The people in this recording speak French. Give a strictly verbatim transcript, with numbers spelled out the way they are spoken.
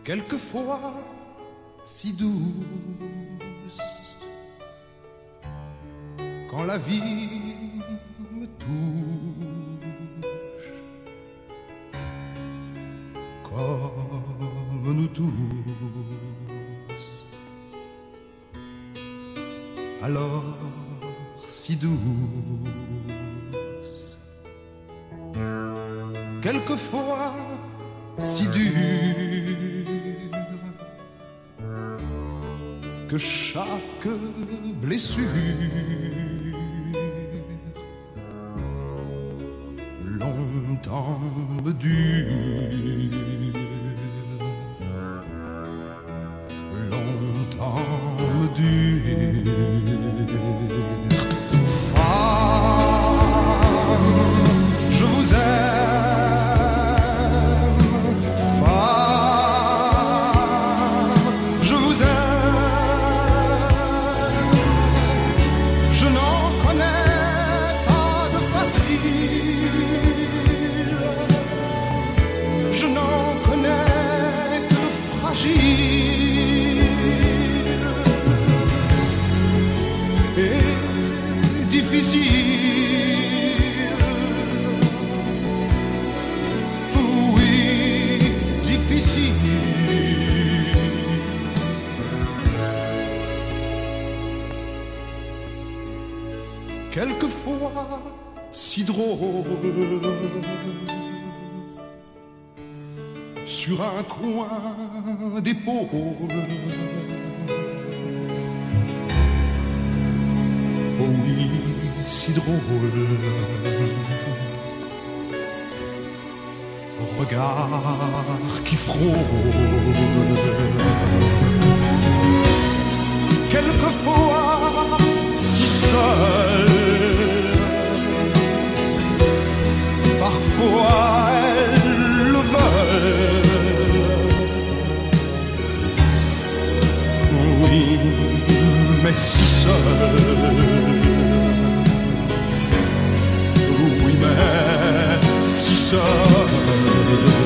quelquefois si douce, quand la vie me touche, comme nous tous, alors si douce, quelquefois si dure, que chaque blessure longtemps me dure, longtemps me dure. Femme, je vous aime, femme, je vous aime. Je n'en connais pas de facile, je n'en connais que de fragile et difficile. Oui, difficile. Quelquefois si drôle, sur un coin d'épaule. Oh oui, si drôle, regard qui frôle. Quelquefois si seul, parfois elles le veulent. Oui, mais si seul. Oui, mais si seul.